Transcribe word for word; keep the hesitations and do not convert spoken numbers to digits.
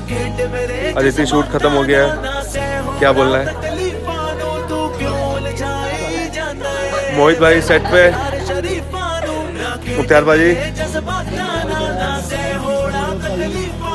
Aditi shoot खत्म हो गया है, क्या बोलना है? मोहित भाई सेट पे, मुख्तार भाजी